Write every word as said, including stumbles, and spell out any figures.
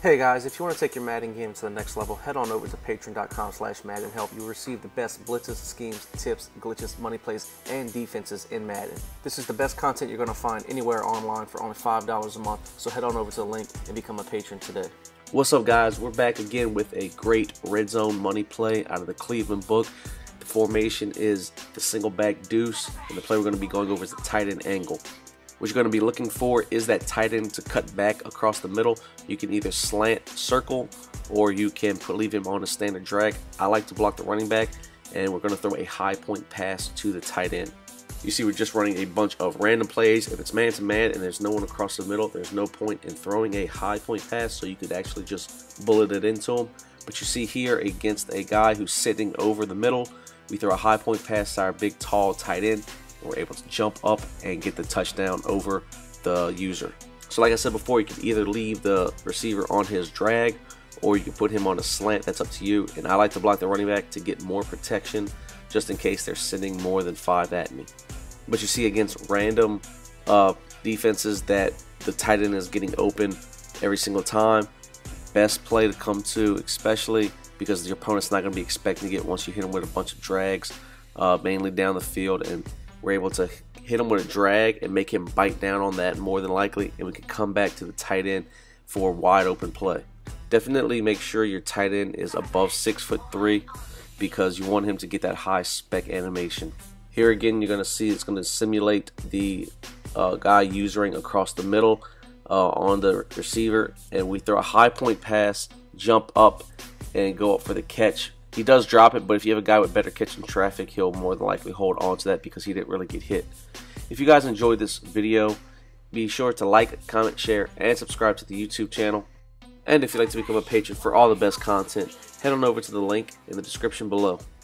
Hey guys, if you want to take your Madden game to the next level, head on over to patreon dot com slash Madden Help. You'll receive the best blitzes, schemes, tips, glitches, money plays, and defenses in Madden. This is the best content you're going to find anywhere online for only five dollars a month, so head on over to the link and become a patron today. What's up, guys? We're back again with a great red zone money play out of the Cleveland book. The formation is the single back deuce, and the play we're going to be going over is the tight end angle. What you're going to be looking for is that tight end to cut back across the middle. You can either slant, circle, or you can put, leave him on a standard drag. I like to block the running back, and we're going to throw a high point pass to the tight end. You see, we're just running a bunch of random plays. If it's man-to-man and there's no one across the middle, there's no point in throwing a high point pass, so you could actually just bullet it into him. But you see here, against a guy who's sitting over the middle, we throw a high point pass to our big, tall tight end. We're able to jump up and get the touchdown over the user. So like I said before, you can either leave the receiver on his drag or you can put him on a slant. That's up to you. And I like to block the running back to get more protection just in case they're sending more than five at me. But you see, against random uh, defenses, that the tight end is getting open every single time. Best play to come to, especially because your opponent's not going to be expecting to get once you hit him with a bunch of drags, uh, mainly down the field, and we're able to hit him with a drag and make him bite down on that more than likely, and we can come back to the tight end for a wide open play. Definitely make sure your tight end is above six foot three because you want him to get that high spec animation. Here again, you're going to see it's going to simulate the uh, guy usering across the middle uh, on the receiver, and we throw a high point pass, jump up, and go up for the catch. He does drop it, but if you have a guy with better catching traffic, he'll more than likely hold on to that because he didn't really get hit. If you guys enjoyed this video, be sure to like, comment, share, and subscribe to the YouTube channel. And if you'd like to become a patron for all the best content, head on over to the link in the description below.